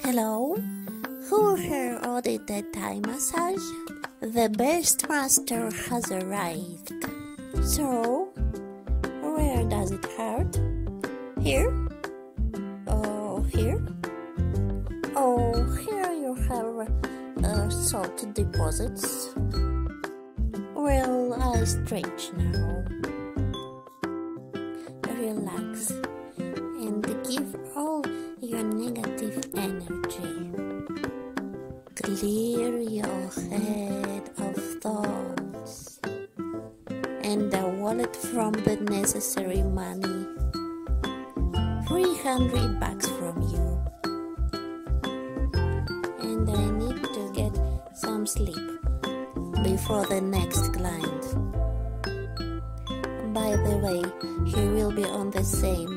Hello? Who here ordered the Thai massage? The best master has arrived. So, where does it hurt? Here? Oh, here? Oh, here you have salt deposits. Well, I stretch now. Relax and give all your negative energy. Clear your head of thoughts and the wallet from the necessary money. $300 from you. And I need to get some sleep before the next client. By the way, he will be on the same